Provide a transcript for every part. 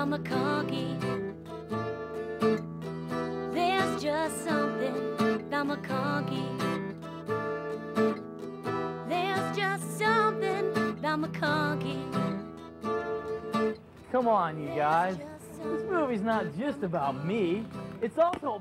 about McConkey. There's just something about McConkey. There's just something about McConkey. Come on, you guys. This movie's not just about me. It's also...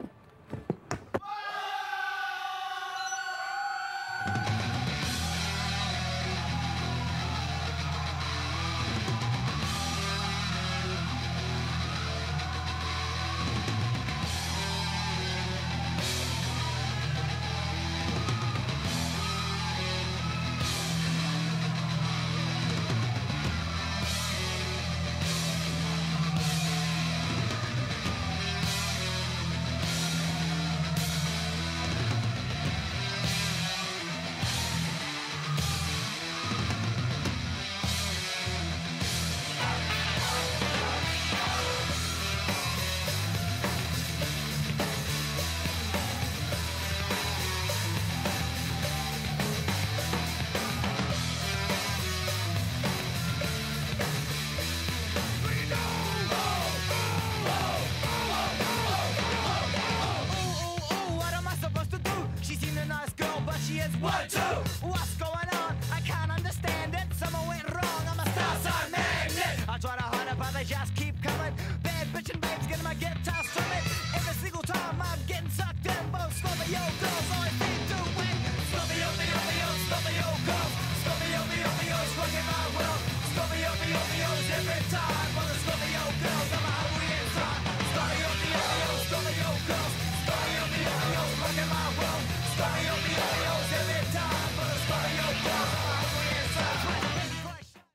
She is 1, 2. What's going on? I can't understand it. Something went wrong. I'm a star sign magnet. I try to hide it, but they just keep coming. Bad bitchin' babes getting my guitar strumming. Every single time I'm getting sucked in. Both Scorpio girls always seem to win. Scorpio, girls. Scorpio, rocking my world. Scorpio, every time.